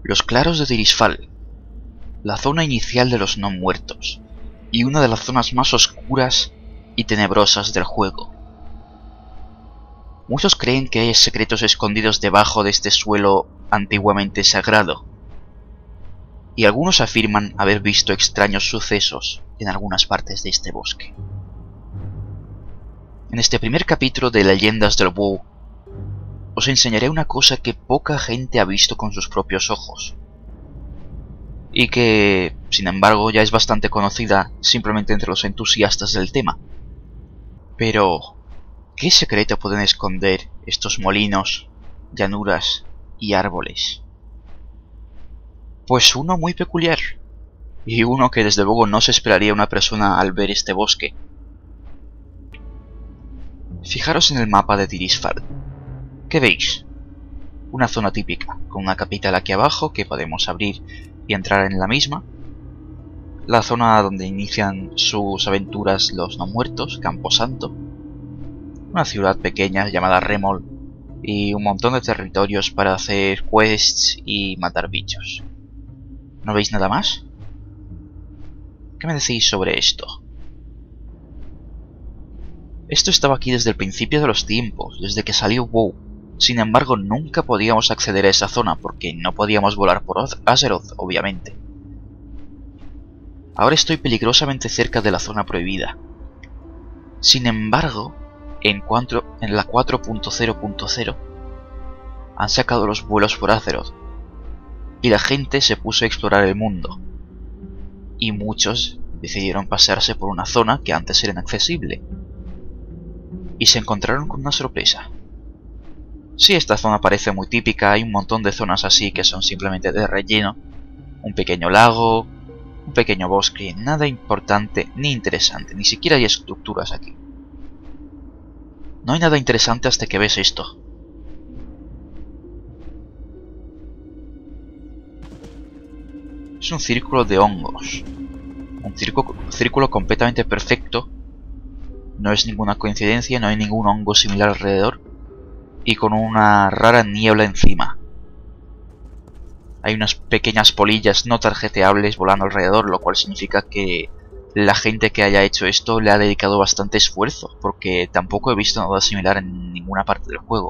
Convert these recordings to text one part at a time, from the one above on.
Los claros de Tirisfal, la zona inicial de los no muertos, y una de las zonas más oscuras y tenebrosas del juego. Muchos creen que hay secretos escondidos debajo de este suelo antiguamente sagrado, y algunos afirman haber visto extraños sucesos en algunas partes de este bosque. En este primer capítulo de Leyendas del WoW, os enseñaré una cosa que poca gente ha visto con sus propios ojos, y que, sin embargo, ya es bastante conocida simplemente entre los entusiastas del tema. Pero, ¿qué secreto pueden esconder estos molinos, llanuras y árboles? Pues uno muy peculiar, y uno que desde luego no se esperaría una persona al ver este bosque. Fijaros en el mapa de Tirisfal. ¿Qué veis? Una zona típica, con una capital aquí abajo que podemos abrir y entrar en la misma. La zona donde inician sus aventuras los no muertos, Camposanto. Una ciudad pequeña llamada Remol y un montón de territorios para hacer quests y matar bichos. ¿No veis nada más? ¿Qué me decís sobre esto? Esto estaba aquí desde el principio de los tiempos, desde que salió WoW. Sin embargo, nunca podíamos acceder a esa zona porque no podíamos volar por Azeroth, obviamente. Ahora estoy peligrosamente cerca de la zona prohibida. Sin embargo, en la 4.0.0 han sacado los vuelos por Azeroth y la gente se puso a explorar el mundo. Y muchos decidieron pasearse por una zona que antes era inaccesible. Y se encontraron con una sorpresa. Sí, esta zona parece muy típica, hay un montón de zonas así que son simplemente de relleno. Un pequeño lago, un pequeño bosque, nada importante ni interesante, ni siquiera hay estructuras aquí. No hay nada interesante hasta que ves esto. Es un círculo de hongos. Un círculo completamente perfecto. No es ninguna coincidencia, no hay ningún hongo similar alrededor. Y con una rara niebla encima. Hay unas pequeñas polillas no tarjeteables volando alrededor, lo cual significa que la gente que haya hecho esto le ha dedicado bastante esfuerzo, porque tampoco he visto nada similar en ninguna parte del juego.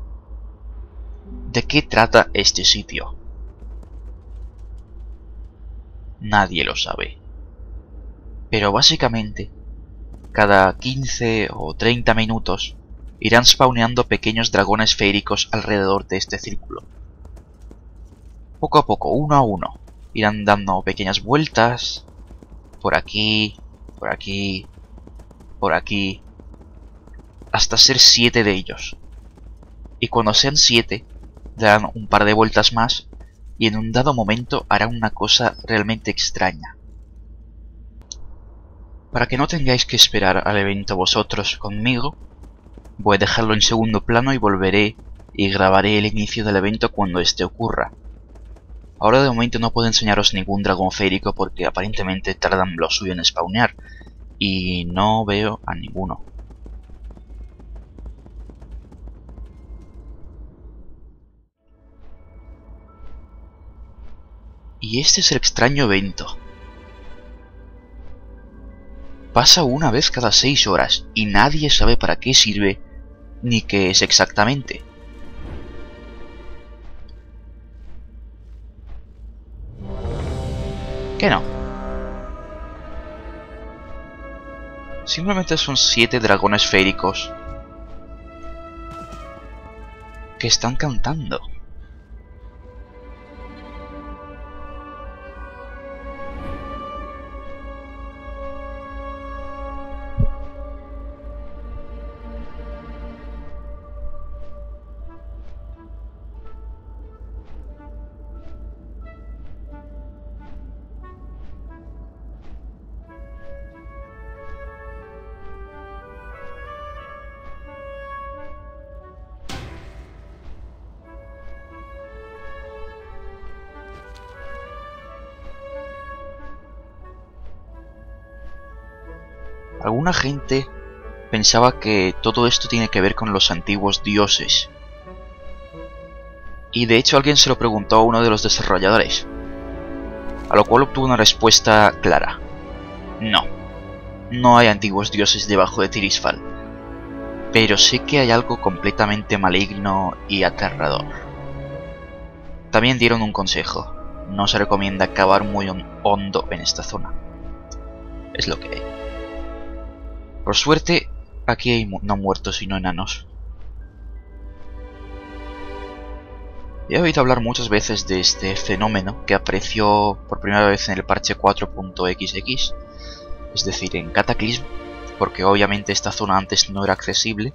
¿De qué trata este sitio? Nadie lo sabe. Pero básicamente, cada 15 o 30 minutos irán spawneando pequeños dragones feéricos alrededor de este círculo. Poco a poco, uno a uno, irán dando pequeñas vueltas, por aquí, por aquí, por aquí, hasta ser 7 de ellos. Y cuando sean 7, darán un par de vueltas más y en un dado momento harán una cosa realmente extraña. Para que no tengáis que esperar al evento vosotros conmigo, voy a dejarlo en segundo plano y volveré y grabaré el inicio del evento cuando este ocurra. Ahora de momento no puedo enseñaros ningún dragón feérico porque aparentemente tardan lo suyo en spawnear y no veo a ninguno. Y este es el extraño evento. Pasa una vez cada 6 horas y nadie sabe para qué sirve ni qué es exactamente. ¿Qué no? Simplemente son 7 dragones feéricos que están cantando. Alguna gente pensaba que todo esto tiene que ver con los antiguos dioses. Y de hecho alguien se lo preguntó a uno de los desarrolladores, a lo cual obtuvo una respuesta clara. No, no hay antiguos dioses debajo de Tirisfal, pero sé que hay algo completamente maligno y aterrador. También dieron un consejo: no se recomienda cavar muy hondo en esta zona. Es lo que hay. Por suerte, aquí hay no muertos sino enanos. He oído hablar muchas veces de este fenómeno que apareció por primera vez en el parche 4.xx, es decir, en Cataclysm, porque obviamente esta zona antes no era accesible,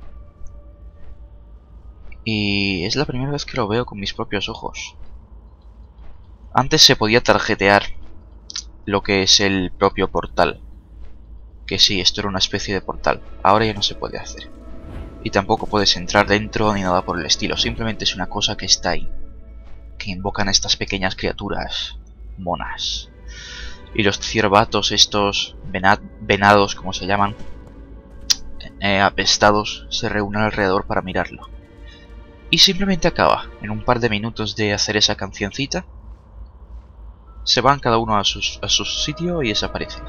y es la primera vez que lo veo con mis propios ojos. Antes se podía tarjetear lo que es el propio portal, que sí, esto era una especie de portal, ahora ya no se puede hacer. Y tampoco puedes entrar dentro ni nada por el estilo, simplemente es una cosa que está ahí, que invocan a estas pequeñas criaturas monas. Y los ciervatos, estos venados como se llaman, apestados, se reúnen alrededor para mirarlo. Y simplemente acaba, en un par de minutos de hacer esa cancioncita, se van cada uno a su sitio y desaparecen.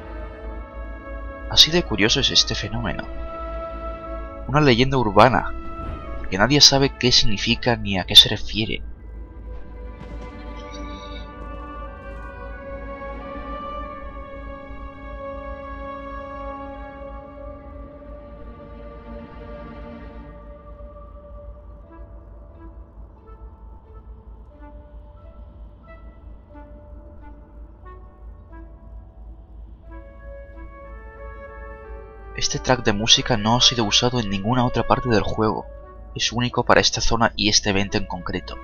Así de curioso es este fenómeno. Una leyenda urbana, que nadie sabe qué significa ni a qué se refiere. Este track de música no ha sido usado en ninguna otra parte del juego. Es único para esta zona y este evento en concreto.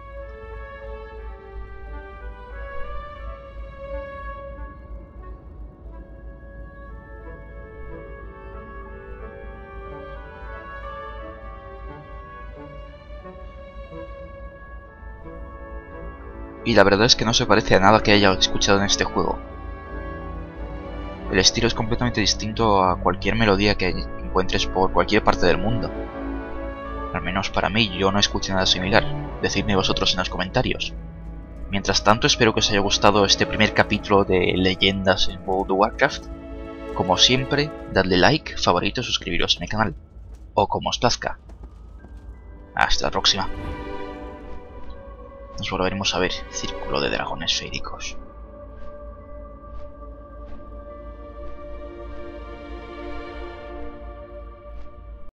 Y la verdad es que no se parece a nada que haya escuchado en este juego. El estilo es completamente distinto a cualquier melodía que encuentres por cualquier parte del mundo. Al menos para mí, yo no escuché nada similar. Decidme vosotros en los comentarios. Mientras tanto, espero que os haya gustado este primer capítulo de Leyendas en World of Warcraft. Como siempre, dadle like, favorito, suscribiros a mi canal. O como os plazca. Hasta la próxima. Nos volveremos a ver. Círculo de dragones féricos.